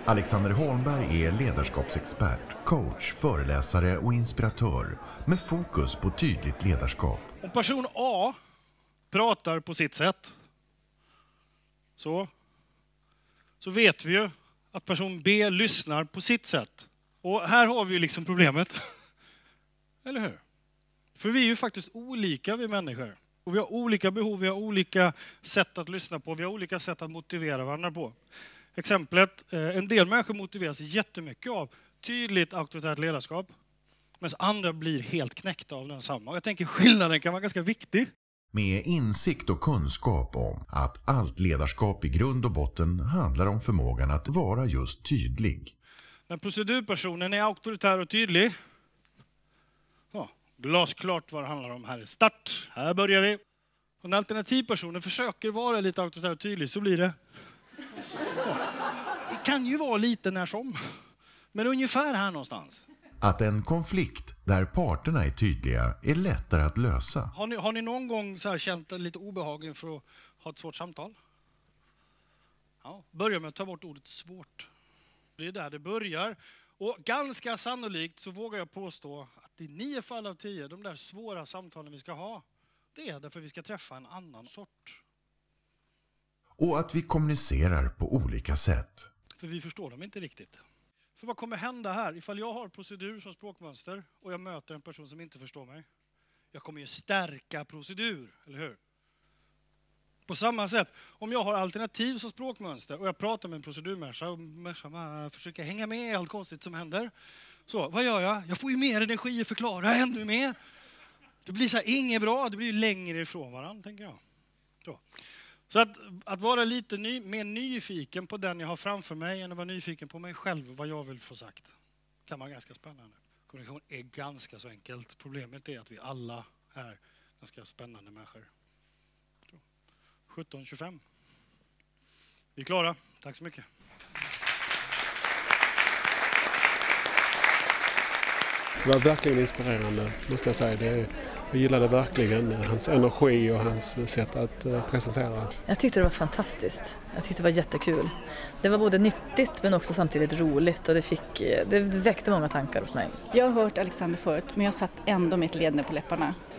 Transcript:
Alexander Holmberg är ledarskapsexpert, coach, föreläsare och inspiratör med fokus på tydligt ledarskap. Om person A pratar på sitt sätt så vet vi ju att person B lyssnar på sitt sätt. Och här har vi ju liksom problemet. Eller hur? För vi är ju faktiskt olika, vi människor. Och vi har olika behov, vi har olika sätt att lyssna på, vi har olika sätt att motivera varandra på. Exemplet, en del människor motiveras jättemycket av tydligt auktoritärt ledarskap. Medan andra blir helt knäckta av densamma. Och jag tänker skillnaden kan vara ganska viktig. Med insikt och kunskap om att allt ledarskap i grund och botten handlar om förmågan att vara just tydlig. När procedurpersonen är auktoritär och tydlig, glasklart vad det handlar om. Här är start, här börjar vi. Och när alternativpersonen försöker vara lite auktoritär och tydlig så blir det... Det kan ju vara lite när som, men ungefär här någonstans. Att en konflikt där parterna är tydliga är lättare att lösa. Har ni någon gång så här känt lite obehag inför att ha ett svårt samtal? Ja, börja med att ta bort ordet svårt. Det är där det börjar. Och ganska sannolikt så vågar jag påstå att i 9 fall av 10, de där svåra samtalen vi ska ha, det är därför vi ska träffa en annan sort. Och att vi kommunicerar på olika sätt. För vi förstår dem inte riktigt. För vad kommer hända här? Ifall jag har procedur som språkmönster och jag möter en person som inte förstår mig. Jag kommer ju stärka procedur, eller hur? På samma sätt, om jag har alternativ som språkmönster och jag pratar med en procedurmänniska och människan försöker hänga med i allt konstigt som händer. Så, vad gör jag? Jag får ju mer energi att förklara ännu mer. Det blir så här inget bra, det blir ju längre ifrån varandra, tänker jag. Så att vara lite mer nyfiken på den jag har framför mig än att vara nyfiken på mig själv, vad jag vill få sagt, kan vara ganska spännande. Kommunikation är ganska så enkelt. Problemet är att vi alla är ganska spännande människor. 17:25. Vi är klara. Tack så mycket. Det var verkligen inspirerande, måste jag säga. Jag gillade verkligen hans energi och hans sätt att presentera. Jag tyckte det var fantastiskt. Jag tyckte det var jättekul. Det var både nyttigt men också samtidigt roligt och det väckte många tankar hos mig. Jag har hört Alexander förut, men jag satt ändå med ett leende på läpparna.